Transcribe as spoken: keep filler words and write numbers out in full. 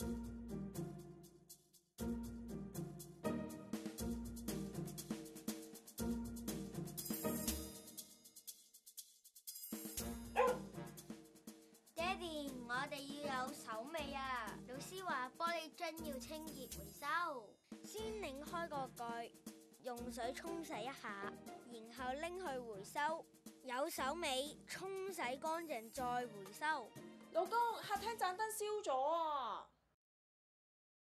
爹哋，我哋要有手尾啊！老師話玻璃樽要清潔回收，先擰開個蓋，用水沖洗一下，然後拎去回收，有手尾，沖洗乾淨再回收。 老公，客廳盞燈燒咗啊！